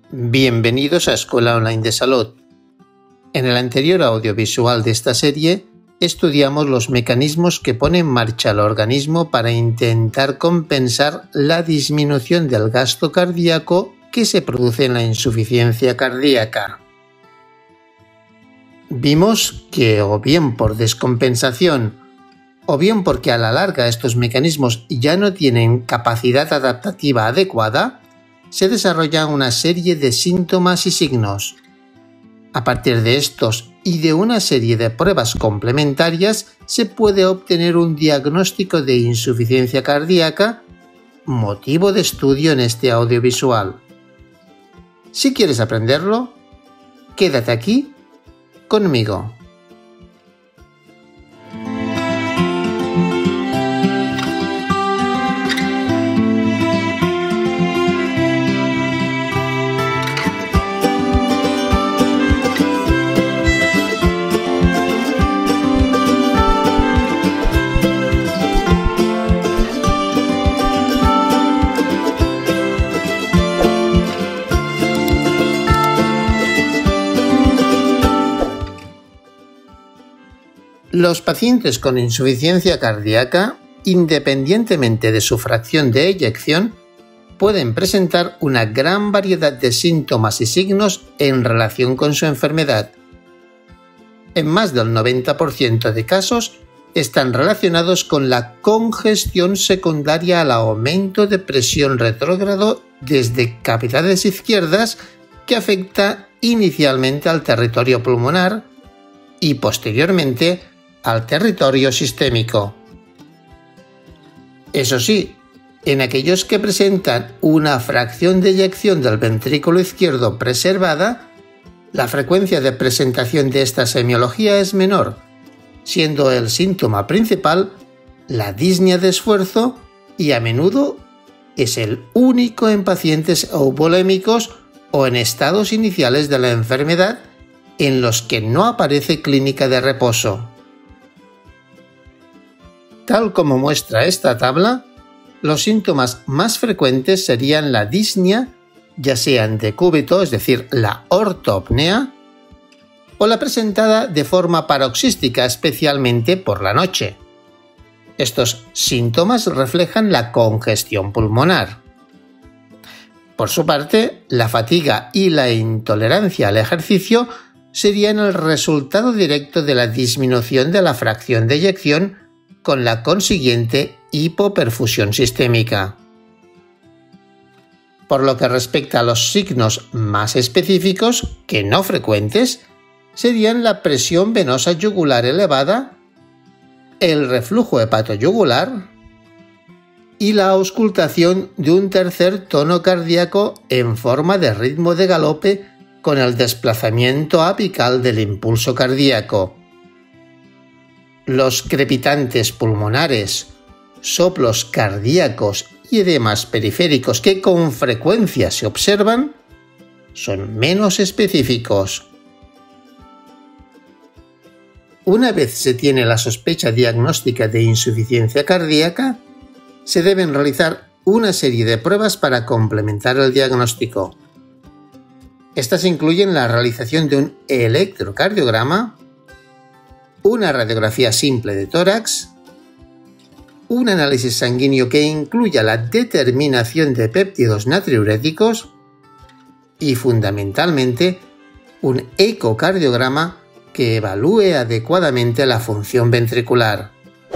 Bienvenidos a Escuela Online de Salud. En el anterior audiovisual de esta serie estudiamos los mecanismos que pone en marcha el organismo para intentar compensar la disminución del gasto cardíaco que se produce en la insuficiencia cardíaca. Vimos que o bien por descompensación o bien porque a la larga estos mecanismos ya no tienen capacidad adaptativa adecuada, se desarrollan una serie de síntomas y signos. A partir de estos y de una serie de pruebas complementarias se puede obtener un diagnóstico de insuficiencia cardíaca, motivo de estudio en este audiovisual. Si quieres aprenderlo, quédate aquí conmigo. Los pacientes con insuficiencia cardíaca, independientemente de su fracción de eyección, pueden presentar una gran variedad de síntomas y signos en relación con su enfermedad. En más del 90% de casos, están relacionados con la congestión secundaria al aumento de presión retrógrado desde cavidades izquierdas que afecta inicialmente al territorio pulmonar y posteriormente al territorio sistémico. Eso sí, en aquellos que presentan una fracción de eyección del ventrículo izquierdo preservada, la frecuencia de presentación de esta semiología es menor, siendo el síntoma principal la disnea de esfuerzo y a menudo es el único en pacientes eubolémicos o en estados iniciales de la enfermedad en los que no aparece clínica de reposo. Tal como muestra esta tabla, los síntomas más frecuentes serían la disnea, ya sea en decúbito, es decir, la ortopnea, o la presentada de forma paroxística, especialmente por la noche. Estos síntomas reflejan la congestión pulmonar. Por su parte, la fatiga y la intolerancia al ejercicio serían el resultado directo de la disminución de la fracción de eyección con la consiguiente hipoperfusión sistémica. Por lo que respecta a los signos más específicos, que no frecuentes, serían la presión venosa yugular elevada, el reflujo hepatoyugular y la auscultación de un tercer tono cardíaco en forma de ritmo de galope con el desplazamiento apical del impulso cardíaco. Los crepitantes pulmonares, soplos cardíacos y edemas periféricos que con frecuencia se observan son menos específicos. Una vez se tiene la sospecha diagnóstica de insuficiencia cardíaca, se deben realizar una serie de pruebas para complementar el diagnóstico. Estas incluyen la realización de un electrocardiograma, una radiografía simple de tórax, un análisis sanguíneo que incluya la determinación de péptidos natriuréticos y, fundamentalmente, un ecocardiograma que evalúe adecuadamente la función ventricular.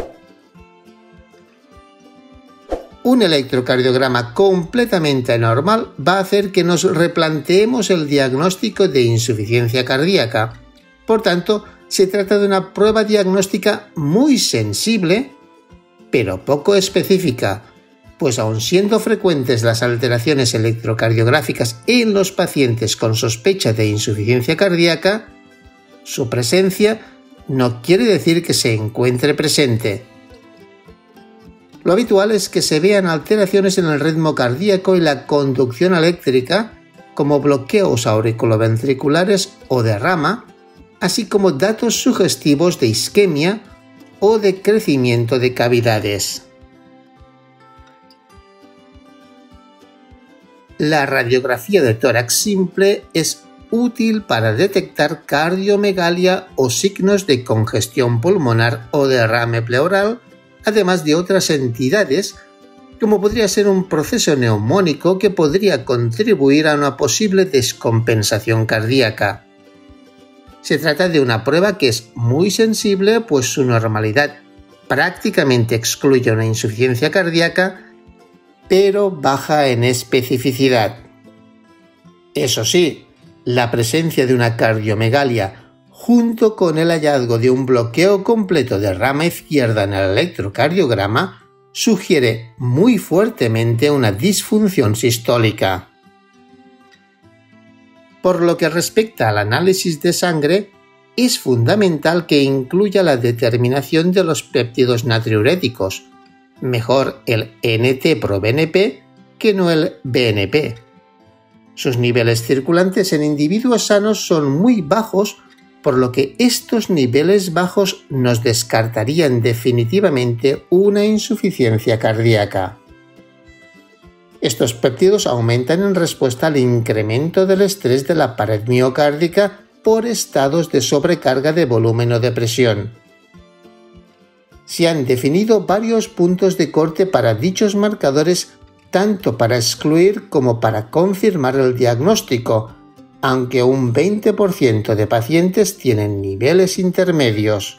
Un electrocardiograma completamente anormal va a hacer que nos replanteemos el diagnóstico de insuficiencia cardíaca. Por tanto, se trata de una prueba diagnóstica muy sensible, pero poco específica, pues aun siendo frecuentes las alteraciones electrocardiográficas en los pacientes con sospecha de insuficiencia cardíaca, su presencia no quiere decir que se encuentre presente. Lo habitual es que se vean alteraciones en el ritmo cardíaco y la conducción eléctrica, como bloqueos auriculoventriculares o derrama, así como datos sugestivos de isquemia o de crecimiento de cavidades. la radiografía de tórax simple es útil para detectar cardiomegalia o signos de congestión pulmonar o derrame pleural, además de otras entidades, como podría ser un proceso neumónico que podría contribuir a una posible descompensación cardíaca. Se trata de una prueba que es muy sensible, pues su normalidad prácticamente excluye una insuficiencia cardíaca, pero baja en especificidad. Eso sí, la presencia de una cardiomegalia junto con el hallazgo de un bloqueo completo de rama izquierda en el electrocardiograma sugiere muy fuertemente una disfunción sistólica. Por lo que respecta al análisis de sangre, es fundamental que incluya la determinación de los péptidos natriuréticos, mejor el NT-proBNP que no el BNP. Sus niveles circulantes en individuos sanos son muy bajos, por lo que estos niveles bajos nos descartarían definitivamente una insuficiencia cardíaca. Estos péptidos aumentan en respuesta al incremento del estrés de la pared miocárdica por estados de sobrecarga de volumen o de presión. Se han definido varios puntos de corte para dichos marcadores, tanto para excluir como para confirmar el diagnóstico, aunque un 20% de pacientes tienen niveles intermedios.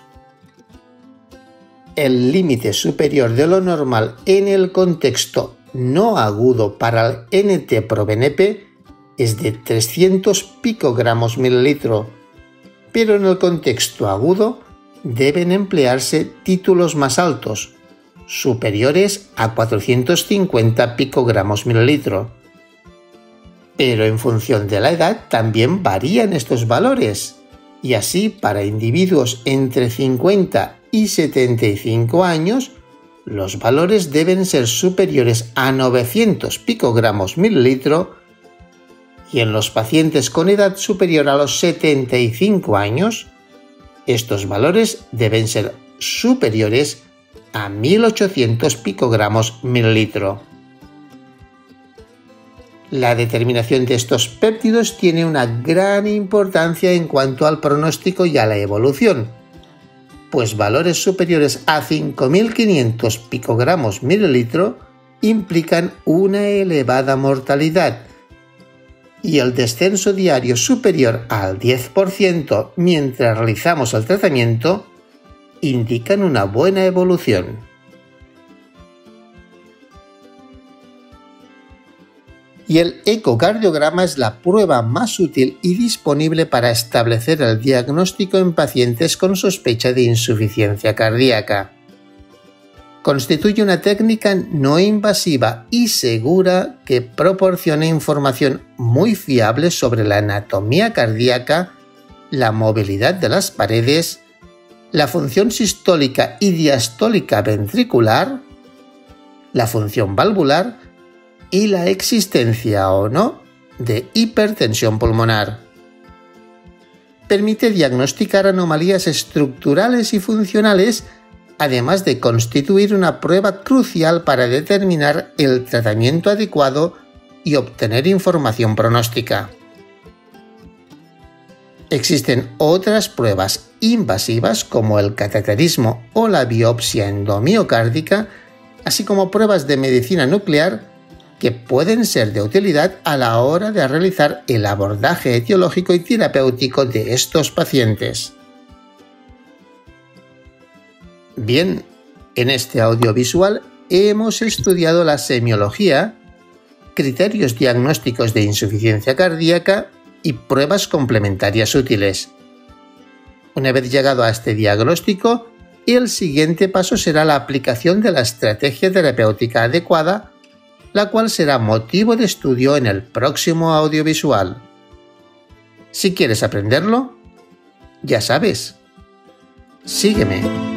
El límite superior de lo normal en el contexto no agudo para el NT-proBNP es de 300 picogramos mililitro, pero en el contexto agudo deben emplearse títulos más altos, superiores a 450 picogramos mililitro. Pero en función de la edad también varían estos valores, y así para individuos entre 50 y 75 años, los valores deben ser superiores a 900 picogramos mililitro, y en los pacientes con edad superior a los 75 años, estos valores deben ser superiores a 1800 picogramos mililitro. La determinación de estos péptidos tiene una gran importancia en cuanto al pronóstico y a la evolución, pues valores superiores a 5500 picogramos mililitro implican una elevada mortalidad, y el descenso diario superior al 10% mientras realizamos el tratamiento indican una buena evolución. Y el ecocardiograma es la prueba más útil y disponible para establecer el diagnóstico en pacientes con sospecha de insuficiencia cardíaca. Constituye una técnica no invasiva y segura que proporciona información muy fiable sobre la anatomía cardíaca, la movilidad de las paredes, la función sistólica y diastólica ventricular, la función valvular y la existencia o no de hipertensión pulmonar. Permite diagnosticar anomalías estructurales y funcionales, además de constituir una prueba crucial para determinar el tratamiento adecuado y obtener información pronóstica. Existen otras pruebas invasivas como el cateterismo o la biopsia endomiocárdica, así como pruebas de medicina nuclear que pueden ser de utilidad a la hora de realizar el abordaje etiológico y terapéutico de estos pacientes. Bien, en este audiovisual hemos estudiado la semiología, criterios diagnósticos de insuficiencia cardíaca y pruebas complementarias útiles. Una vez llegado a este diagnóstico, el siguiente paso será la aplicación de la estrategia terapéutica adecuada, la cual será motivo de estudio en el próximo audiovisual. Si quieres aprenderlo, ya sabes, sígueme.